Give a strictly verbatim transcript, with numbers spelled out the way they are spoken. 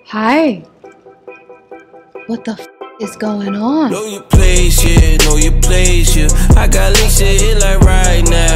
Hi. What the f is going on? Know your place, yeah, know your place, yeah. I got links to hit like right now.